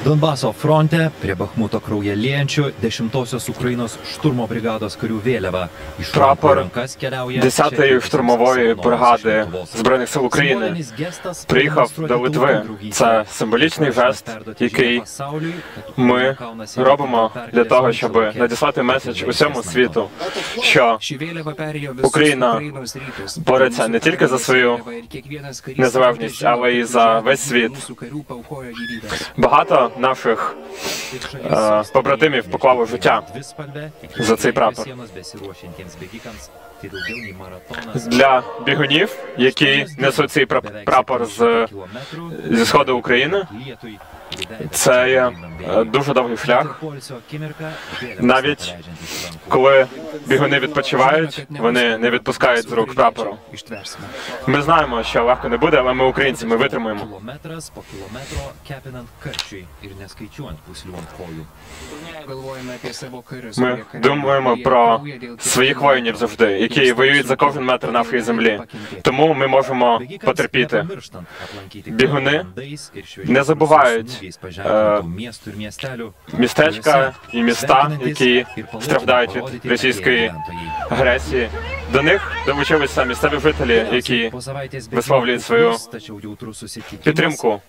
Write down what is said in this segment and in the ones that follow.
Donbaso fronte prie Bachmuto kraują liejančių 10-osios Ukrainos šturmo brigados karių vėliava. Прапор 10-ї штурмової бригади Збройних сил України приїхав до Литви. Це символічний жест, який ми робимо для того, щоб надіслати меседж усьому світу, що Україна бореться не тільки за свою незалежність, але й за весь світ. Багато наших побратимів поклало життя за цей прапор. Для бігунів, які несуть цей прапор зі сходу України, це є дуже довгий шлях. Навіть коли бігуни відпочивають, вони не відпускають з рук прапору. Ми знаємо, що легко не буде, але ми українці, ми витримуємо. Ми думаємо про своїх воїнів завжди, які воюють за кожен метр нашої землі. Тому ми можемо потерпіти. Бігуни не забувають містечка і міста, які страждають від російської агресії. До них долучилися місцеві жителі, які висловлюють свою підтримку.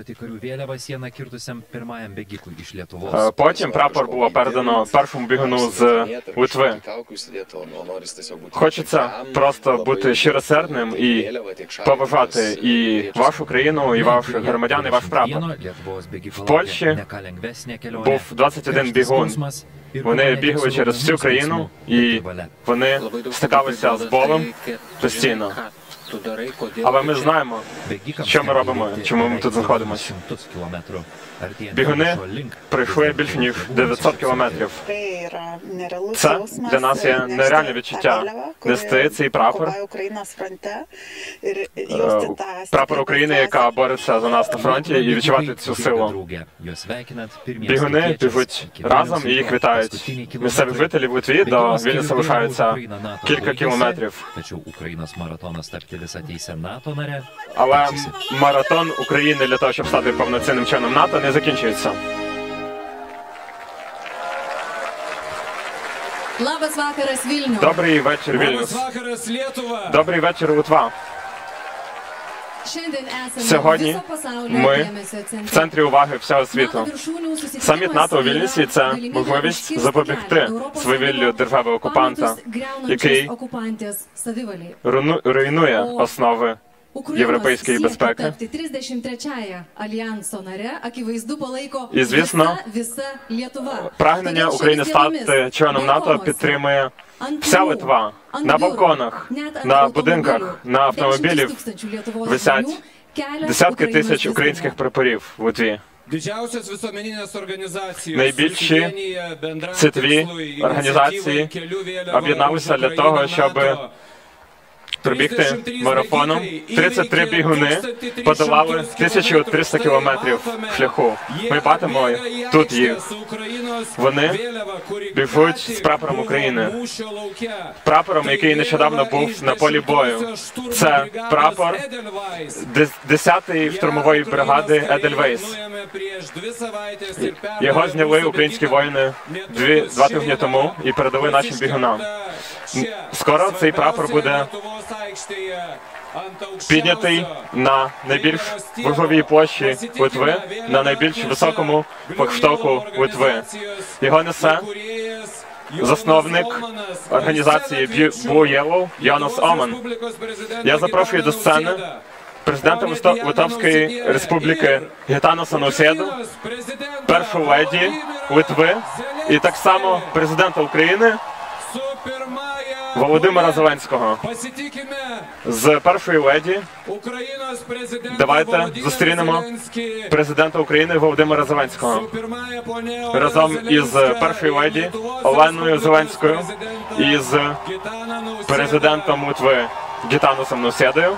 Потім прапор було передано першому бігуну з Литви. Хочеться просто бути щиросердним і поважати і вашу країну, і ваших громадян, і ваш прапор. В Польщі був 21 бігун. Вони бігли через всю країну, і вони стикалися з болем постійно. Але ми знаємо, що ми робимо, чому ми тут знаходимося. Бігуни пройшли більше ніж 900 кілометрів. Це для нас є нереальне відчуття. Нести цей прапор, прапор України, яка бореться за нас на фронті, і відчувати цю силу. Бігуни біжуть разом і їх вітають. Місцеві жителі в Литві до Вільнюса лишаються кілька кілометрів. Але маратон України для того, щоб стати повноцінним членом НАТО, не закінчується. Добрий вечір, Вільнюс. Добрий вечір, Литва. Сьогодні ми в центрі уваги всього світу. Саміт НАТО у Вільнюсі – це можливість запобігти свавіллю держави-окупанта, який руйнує основи європейської безпеки. І, звісно, прагнення України стати членом НАТО підтримує вся Литва. На балконах, на будинках, на автомобілях висять десятки тисяч українських прапорів в Литві. Найбільші світові організації об'єдналися для того, щоб пробігти марафоном. 33 бігуни подолали 1300 кілометрів шляху. Ми бачимо тут їх. Вони біжуть з прапором України. Прапором, який нещодавно був на полі бою. Це прапор 10-ї штурмової бригади Едельвейс. Його зняли українські воїни 2 тижні тому і передали нашим бігунам. Скоро цей прапор буде піднятий на найбільш важливій площі Литви, на найбільш високому флагштоку Литви. Його несе засновник організації Blue Yellow Jānis Oman. Я запрошую до сцени президента Литовської Республіки Гітанаса Наусєду, першу леді Литви і так само президента України Володимира Зеленського. З першої леді давайте зустрінемо президента України Володимира Зеленського. Разом із першою леді Оленою Зеленською і з президентом Литви Гітанасом Наусєдою,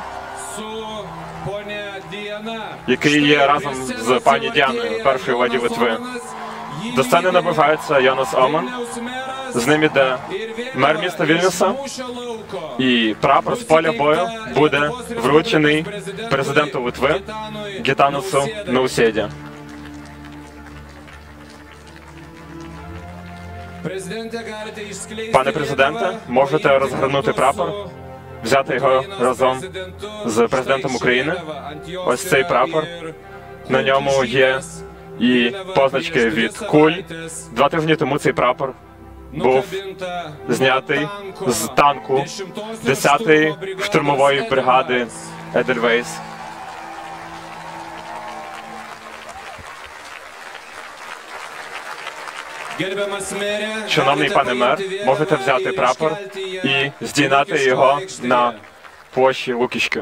який є разом з пані Діаною, першою леді Литви. До сцени наближається Jānis Oman. З ним іде мер міста Вільнюса, і прапор з поля бою буде вручений президенту Литви Гітанасу Наусєді. Пане президенте, можете розгорнути прапор, взяти його разом з президентом України. Ось цей прапор. На ньому є і позначки від куль. 2 тижні тому цей прапор був знятий з танку 10-ї штурмової бригади Едельвейс. Шановний пане мер, можете взяти прапор і здійняти його на площі Лукішки.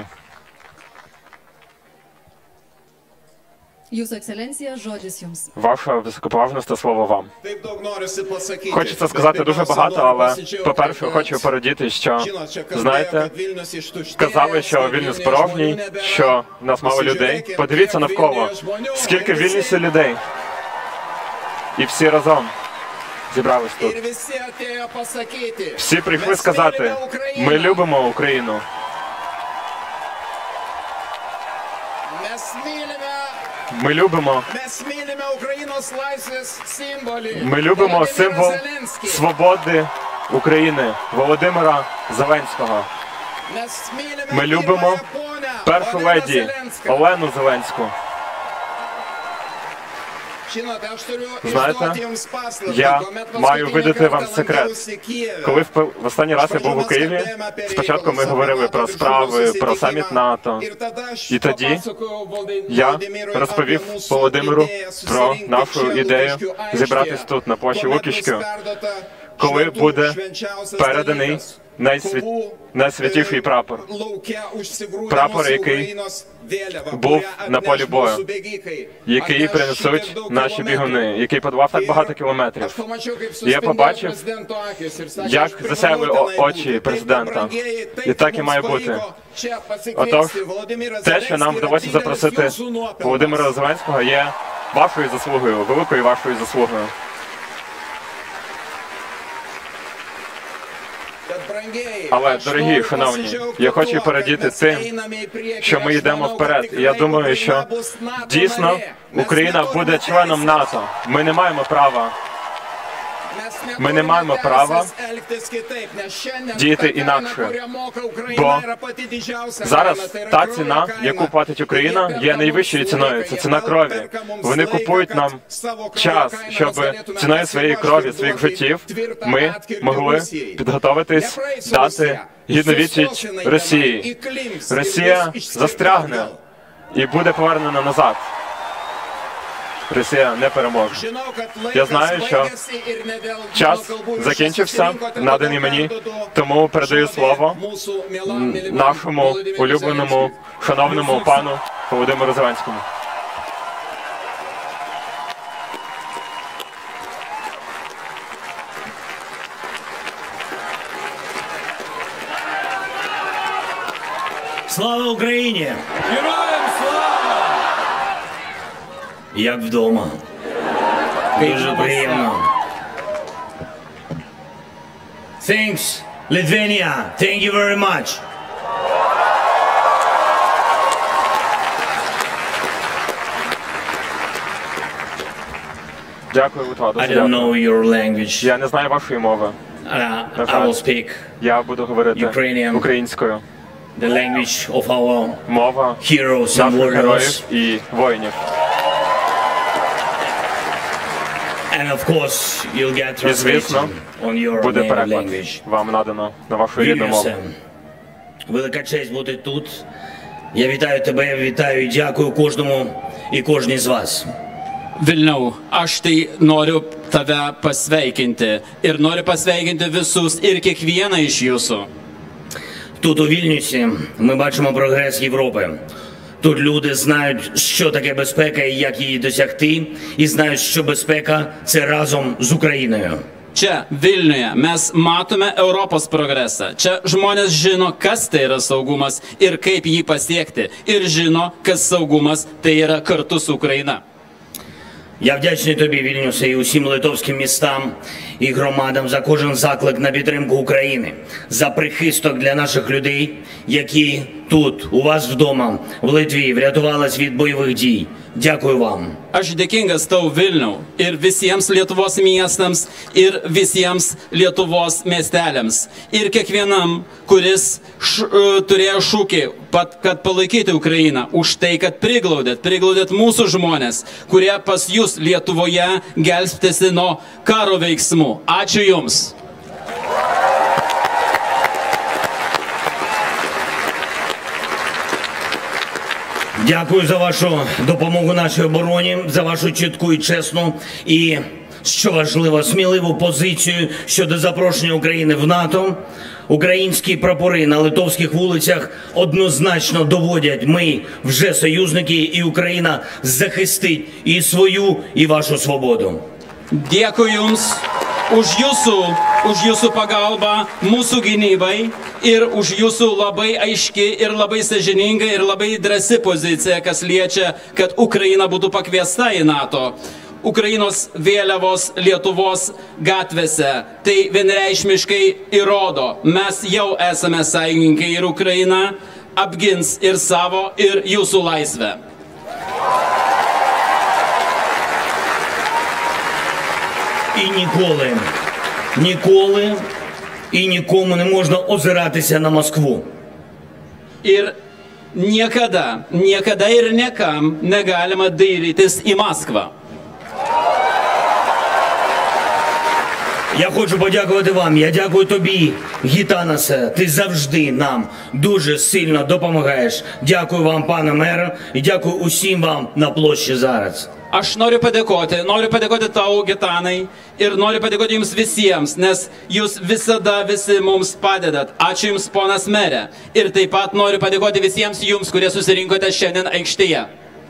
Ваша високоповажність, слово вам. Хочеться сказати дуже багато, але, по-перше, хочу порадіти, що, знаєте, казали, що Вільнюс порожній, що в нас мало людей. Подивіться навколо, скільки в Вільнюсі людей. І всі разом зібрались тут. Всі прийшли сказати, ми любимо Україну. Ми любимо символ свободи України, Володимира Зеленського. Ми любимо першу леді Олену Зеленську. Знаєте, я маю видати вам секрет. Коли в останній раз я був у Києві, спочатку ми говорили про справи, про саміт НАТО. І тоді я розповів Володимиру про нашу ідею зібратись тут, на площі Лукішки, коли буде переданий найсвятіший прапор. Прапор, який був на полі бою, який принесуть наші бігуни, який подолав так багато кілометрів. І я побачив, як засяяли очі президента. І так і має бути. Отож, те, що нам вдалося запросити Володимира Зеленського, є вашою заслугою, великою вашою заслугою. Але, дорогі, шановні, я хочу порадіти тим, що ми йдемо вперед. І я думаю, що дійсно Україна буде членом НАТО. Ми не маємо права діяти інакше. Бо зараз та ціна, яку платить Україна, є найвищою ціною. Це ціна крові. Вони купують нам час, щоб ціною своєї крові, своїх життів, ми могли підготовитись дати гідну відсіч Росії. Росія застрягне і буде повернена назад. Росія не переможе. Я знаю, що час закінчився, наданий мені, тому передаю слово нашому улюбленому, шановному пану Володимиру Зеленському. Слава Україні! Героям слава! Як вдома. Дуже приємно. Thanks, Lithuania. Thank you very much. Дякую, Литва. I don't know your language. Я не знаю вашої мови. I will speak Я буду говорити Ukrainian. українською. The language of our Мова heroes and наших героїв warriors. і воїнів. And of course, you'll get І, звісно, translation on your буде native переклад. language. Вам надано на вашу рідну мову. Вільнюсе, велика честь бути тут. Я вітаю тебе, вітаю і дякую кожному і кожній з вас. Vilniau, aš tai noriu tave pasveikinti ir noriu pasveikinti visus ir kiekvieną iš jūsų. Тут у Вільнюсі ми бачимо прогрес Європи. Тут люди знають, що таке безпека і як її досягти, і знають, що безпека – це разом з Україною. Čia, Vilniuje, mes matome Europos progresą. Čia žmonės žino, kas tai yra saugumas ir kaip jį pasiekti. Ir žino, kas saugumas tai yra kartu su Ukraina. Я вдячний тобі, Вільнюсе, і усім литовським містам і громадам за кожен заклик на підтримку України, за прихисток для наших людей, які тут, у вас вдома, в Литві, врятувались від бойових дій. Дякую вам. Aš dėkingas tau Vilniau ir visiems Lietuvos miestams ir visiems Lietuvos miesteliams ir kiekvienam, kuris turėjo šūkį, kad palaikyti Ukrainą, už tai, kad priglaudėt mūsų žmonės, kurie pas jūs Lietuvoje gelbstėsi nuo karo veiksmų. Ačiū Jums. Дякую за вашу допомогу нашій обороні, за вашу чітку і чесну і, що важливо, сміливу позицію щодо запрошення України в НАТО. Українські прапори на литовських вулицях однозначно доводять, ми вже союзники, і Україна захистить і свою, і вашу свободу. Dėkui Jums už jūsų pagalbą mūsų gynybai ir už jūsų labai aiški ir labai sąžininga ir labai drąsi pozicija, kas liečia, kad Ukraina būtų pakviesta į NATO. Ukrainos vėliavos Lietuvos gatvėse tai vienreikšmiškai įrodo, mes jau esame sąjungininkai ir Ukraina apgins ir savo, ir jūsų laisvę. І ніколи і нікому не можна озиратися на Москву. Ir niekada ir niekam negalima dairytis į Maskvą. Я хочу подякувати вам, я дякую тобі, Гітанасе, ти завжди нам дуже сильно допомагаєш. Дякую вам, пане мере, і дякую усім вам на площі зараз. Aš noriu padėkoti tau, Gitanai, ir noriu padėkoti jums visiems, nes jūs visada visi mums padedat. Ačiū jums, ponas merė. Ir taip pat noriu padėkoti visiems jums, kurie susirinkote šiandien aikštėje.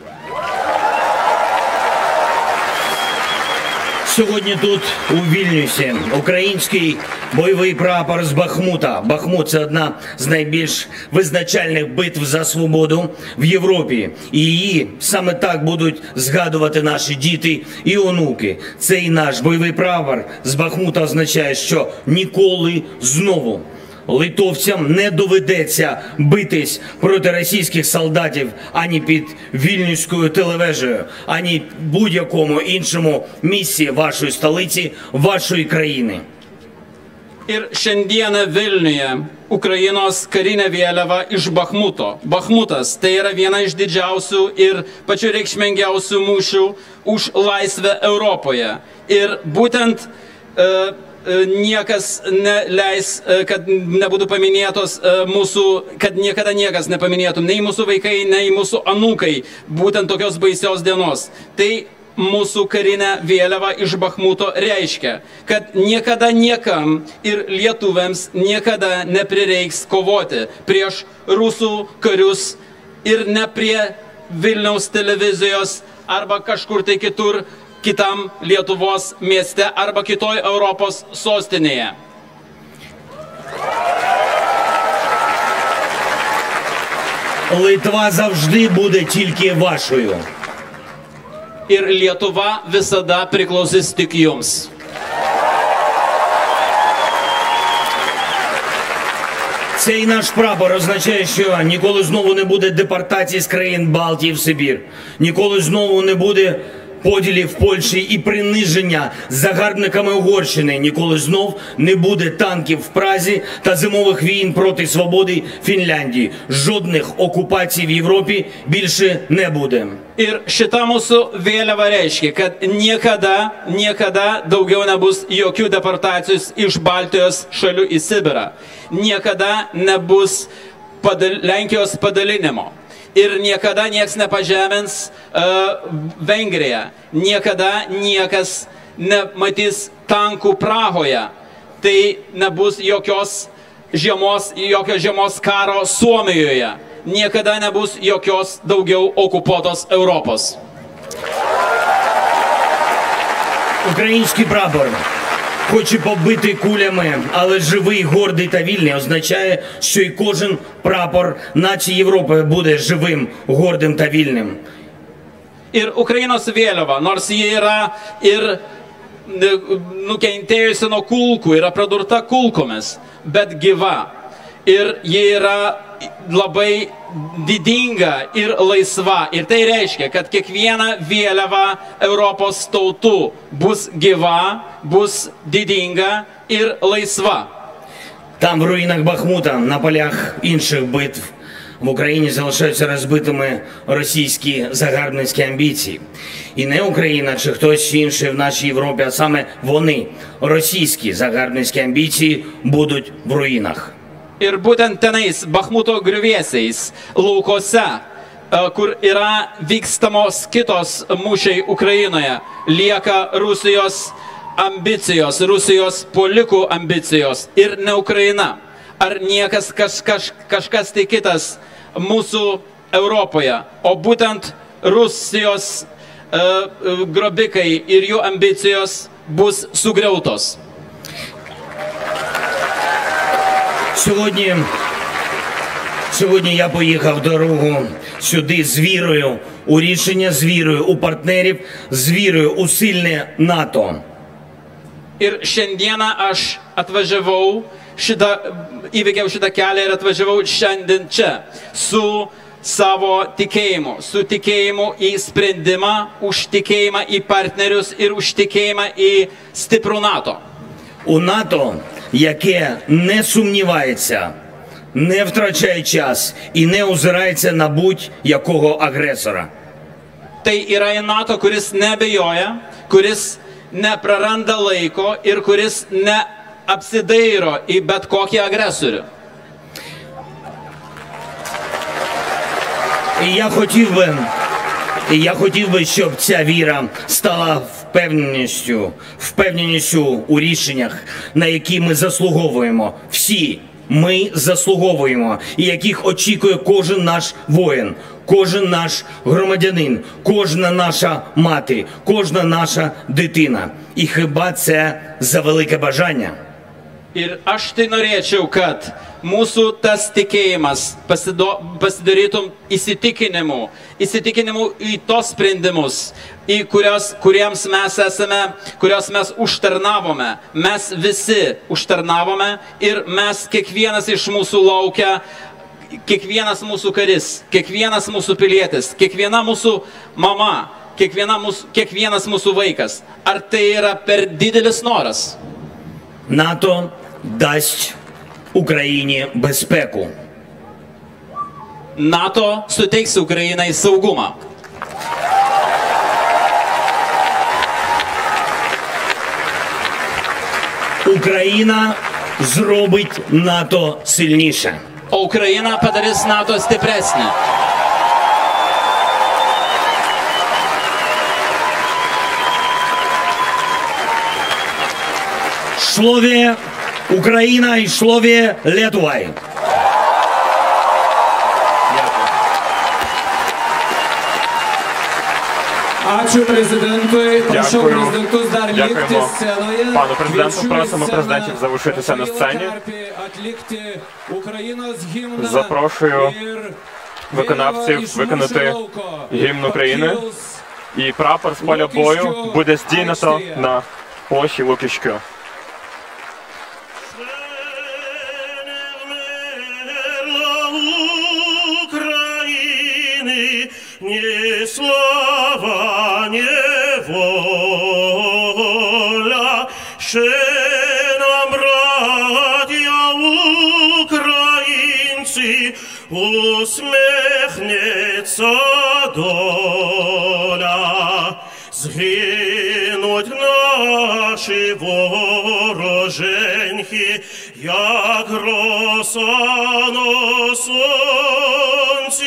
Сьогодні тут, у Вільнюсі, український бойовий прапор з Бахмута. Бахмут – це одна з найбільш визначальних битв за свободу в Європі. І її саме так будуть згадувати наші діти і онуки. Цей наш бойовий прапор з Бахмута означає, що ніколи знову литовцям не доведеться битись проти російських солдатів ані під Вільнюською телевежею, ані будь-якому іншому місці вашої столиці, вашої країни. Ir šiandieną Vilniuje Ukrainos karinė vėliava iš Bachmuto. Bachmutas tai yra viena iš didžiausių ir pačių reikšmingiausių mūšių už laisvę Europoje. Ir būtent niekas neleis, kad nebūtų paminėtos mūsų, kad niekada niekas nepaminėtų, nei mūsų vaikai, nei mūsų anūkai, būtent tokios baisios dienos. Tai mūsų karinė vėliava iš Bachmuto reiškia, kad niekada niekam ir lietuviams niekada neprireiks kovoti prieš rusų karius ir ne prie Vilniaus televizijos arba kažkur tai kitur, kitam Lietuvos mieste arba kitoj Europos sostinėje. Литва завжди буде тільки вашою. Ir Lietuva visada priklausys tik jums. Цей наш прапор означає, що ніколи знову не буде депортації з країн Балтії в Сибір. Ніколи знову не буде поділів в Польщі і приниження загарбниками Угорщини. Ніколи знов не буде танків в Празі та зимових війн проти свободи Фінляндії. Жодних окупацій в Європі більше не буде. Ir šita mūsų vėliava reiškia, kad niekada daugiau nebus jokių deportacijos iš Baltijos šalių į Sibirą. Niekada nebus Lenkijos padalinimo. Ir niekada nieks nepažemins Vengriją. Niekada niekas nematys tankų Prahoje. Tai nebus jokio žiemos karo Suomijoje. Niekada nebus jokios daugiau okupuotos Europos. Український прапор, хоч і побитий кулями, але живий, гордий та вільний, означає, що і кожен прапор нації Європи буде живим, гордим та вільним. Ir Ukrainos vėliava, nors ji yra ir nukentėjusi nuo kulkų, yra pradurta kulkomis, bet gyva. Ir ji yra labai didinga ir laisva. Ir tai reiškia, kad kiekviena vėliava Europos tautų bus gyva, bus didinga ir laisва. Там в руїнах Бахмута, на полях інших битв в Україні залишаються розбитими російські загарбницькі амбіції. І не Україна чи хтось інший в нашій Європі, а саме вони, російські загарбницькі амбіції, будуть в руїнах. Ir būtent tenais, Bachmuto griuvėsiais, laukose, kur yra vykstamos kitos mūšiai Ukrainoje, lieka Rusijos ambicijos, Rusijos puolikų ambicijos ir ne Ukraina. Ar niekas kažkas tai kitas mūsų Europoje, o būtent Rusijos grobikai ir jų ambicijos bus sugriautos. Сьогодні я поїхав дорогу сюди з вірою у рішення, з вірою у партнерів, з вірою у сильне НАТО. Ir šiandieną aš atvažiavau, įveikiau šitą kelią ir atvažiavau šiandien čia su savo tikėjimu, su tikėjimu į sprendimą, už tikėjimą į partnerius ir už tikėjimą į stiprų NATO. У НАТО, яке не сумнівається, не втрачає час і не озирається на будь-якого агресора. Tai yra į NATO, kuris nebejoja, kuris nepraranda laiko ir kuris neapsidairo į bet kokį agresorių. І я хотів би, щоб ця віра стала впевненістю у рішеннях, на які ми заслуговуємо. Всі ми заслуговуємо, і яких очікує кожен наш воїн, кожен наш громадянин, кожна наша мати, кожна наша дитина. І хіба це за велике бажання? Ir aš tai norėčiau, kad mūsų tas tikėjimas pasidarytum įsitikinimu į tos sprendimus, kuriems mes esame, kurios mes užtarnavome. Mes visi užtarnavome ir mes kiekvienas iš mūsų laukia, kiekvienas mūsų karis, kiekvienas mūsų pilietis, kiekviena mūsų mama, kiekvienas mūsų vaikas. Ar tai yra per didelis noras? НАТО дасть Україні безпеку. НАТО suteiks Ukrainai saugumą. Україна зробить НАТО сильніше. O Ukraina padarys NATO stipresnį. Слове Україна і слове Литва. Ačiū prezidentui. Prašau Дякую. prezidentus dar likti Дякуємо scenoje. пану президенту. Kviečiu į Просимо sceną президентів залишитися на сцені. atlikti Ukrainos himną Запрошую ir виконавців vėliava iš виконати mūsų lauko гімн України. pakils І прапор з поля бою буде здійнято на площі Лукішкю. Nie sława, nie wola, ще нам, bracia Ukraińcy, uśmiechnięca dola. Zginуть наші вороженьки, як роса на сонці.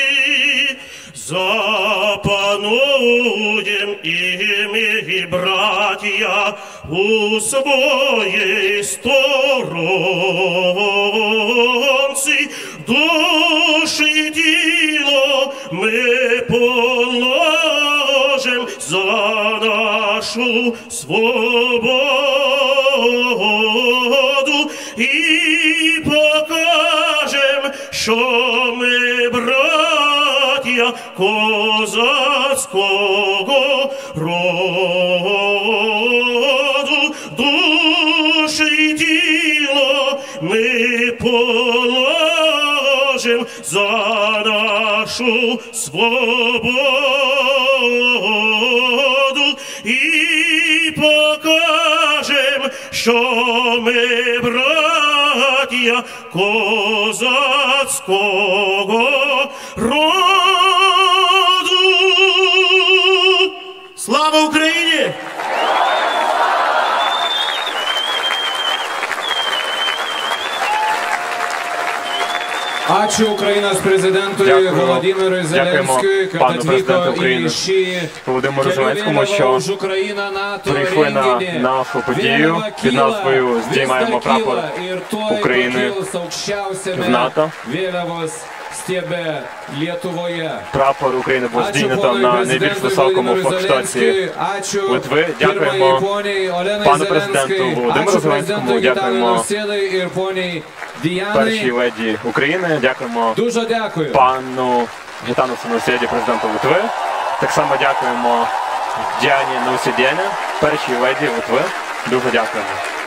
Запануєм і ми, браття, у своїй сторонці, душі й тіло ми положим за нашу свободу і покажем, що ми браття козацького роду, душі й тіло ми положим за нашу свободу і покажем, що ми браття козацького роду. Слава Україні! Ačiū Ukrainos prezidentui Volodymyrui Zelenskiui, kad atvyko į šį Володимиру Зеленському, що прийшли на нашу подію під назвою «Здіймаємо прапор України в НАТО». Прапор України був здійнято на найбільш високому флагштоці Литви. Дякуємо пану президенту Володимиру Зеленському, дякуємо першій леді України, дякуємо пану Гітанусу Наусєді, президенту Литви. Так само дякуємо Діані Наусєдєні, першій леді Литви. Дуже дякуємо.